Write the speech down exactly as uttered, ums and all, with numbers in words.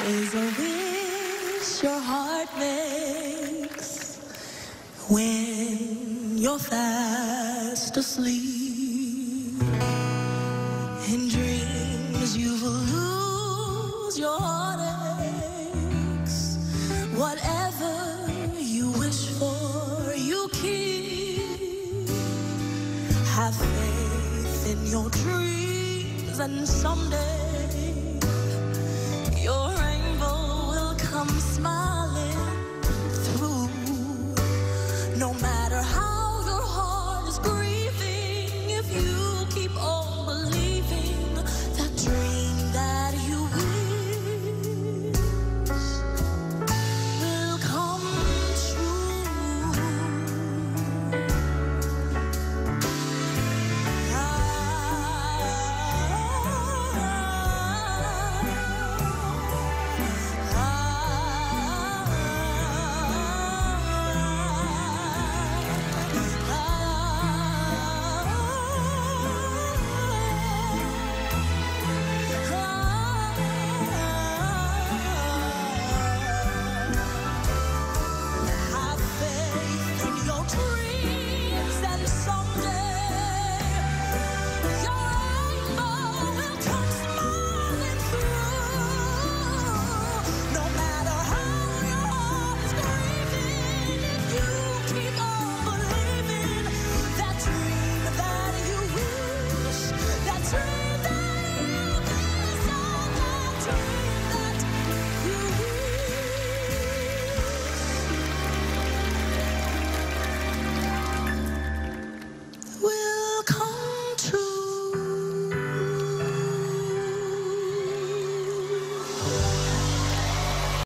is a wish your heart makes when you're fast asleep. In dreams you will lose your heartaches. Whatever you wish for, you keep. Have faith in your dreams, and someday